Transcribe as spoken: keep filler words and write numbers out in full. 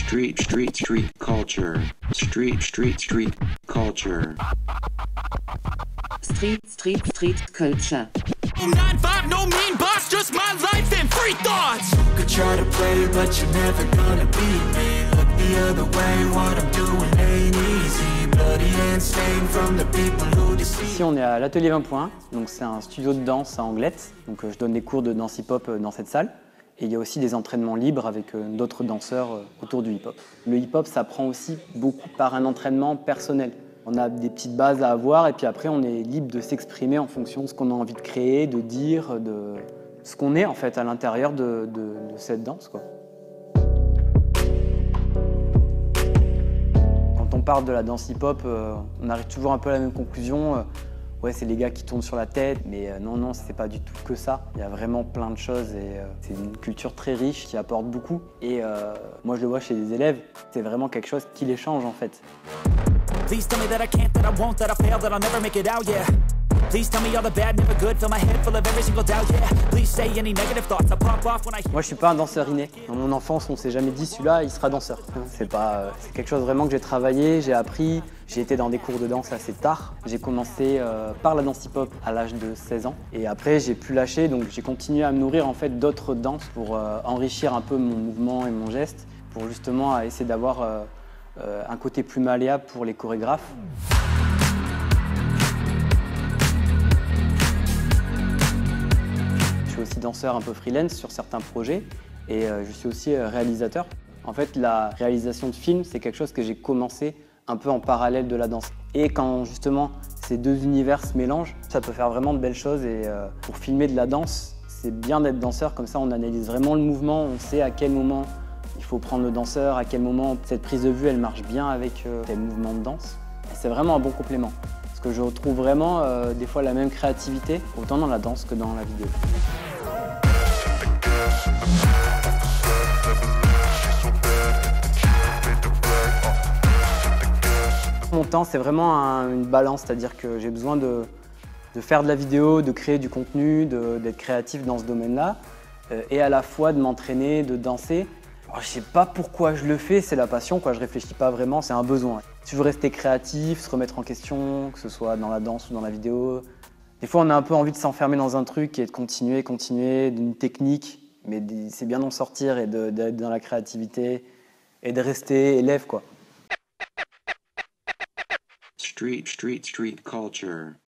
Street, street, street culture. Street, street, street culture. Street, street, street culture. nine five, no mean boss, just my life and free thoughts. Could try to play, but you're never gonna beat me. Look the other way, what I'm doing ain't easy. Bloody and stained from the people who deceive. Ici on est à l'Atelier vingt point un, donc c'est un studio de danse à Anglette. Donc euh, je donne des cours de danse hip-hop euh, dans cette salle. Et il y a aussi des entraînements libres avec euh, d'autres danseurs euh, autour du hip-hop. Le hip-hop s'apprend aussi beaucoup par un entraînement personnel. On a des petites bases à avoir et puis après on est libre de s'exprimer en fonction de ce qu'on a envie de créer, de dire, de ce qu'on est en fait à l'intérieur de, de, de cette danse, quoi. Quand on parle de la danse hip-hop, euh, on arrive toujours un peu à la même conclusion. Euh, ouais, c'est les gars qui tournent sur la tête, mais euh, non, non, c'est pas du tout que ça. Il y a vraiment plein de choses et euh, c'est une culture très riche qui apporte beaucoup. Et euh, moi je le vois chez les élèves, c'est vraiment quelque chose qui les change en fait. Please tell me that I can't, that I won't, that I fail, that I'll never make it out, yeah. Please tell me all the bad, never good, fill my head full of every single doubt, yeah. Please say any negative thoughts, I pop off when I... Moi je suis pas un danseur inné. Dans mon enfance on s'est jamais dit celui-là il sera danseur. C'est pas, c'est quelque chose vraiment que j'ai travaillé, j'ai appris. J'ai été dans des cours de danse assez tard. J'ai commencé euh, par la danse hip-hop à l'âge de seize ans. Et après j'ai pu lâcher, donc j'ai continué à me nourrir en fait d'autres danses pour euh, enrichir un peu mon mouvement et mon geste, pour justement essayer d'avoir euh, euh, un côté plus malléable pour les chorégraphes. Je suis aussi danseur un peu freelance sur certains projets et euh, je suis aussi euh, réalisateur. En fait, la réalisation de films, c'est quelque chose que j'ai commencé un peu en parallèle de la danse. Et quand justement ces deux univers se mélangent, ça peut faire vraiment de belles choses. Et euh, pour filmer de la danse, c'est bien d'être danseur, comme ça on analyse vraiment le mouvement, on sait à quel moment il faut prendre le danseur, à quel moment cette prise de vue elle marche bien avec euh, tel mouvement de danse. C'est vraiment un bon complément. Parce que je retrouve vraiment euh, des fois la même créativité, autant dans la danse que dans la vidéo. Mon temps, c'est vraiment un, une balance, c'est-à-dire que j'ai besoin de, de faire de la vidéo, de créer du contenu, d'être créatif dans ce domaine-là, euh, et à la fois de m'entraîner, de danser. Alors, je ne sais pas pourquoi je le fais, c'est la passion, quoi. Je ne réfléchis pas vraiment, c'est un besoin. Si je veux rester créatif, se remettre en question, que ce soit dans la danse ou dans la vidéo, des fois on a un peu envie de s'enfermer dans un truc et de continuer, continuer, d'une technique, mais c'est bien d'en sortir et d'être dans la créativité et de rester élève, quoi. Street, street, street culture.